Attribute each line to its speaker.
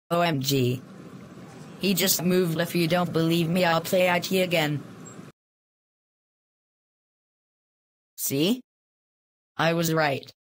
Speaker 1: OMG. He just moved. If you don't believe me, I'll play IT again. See? I was right.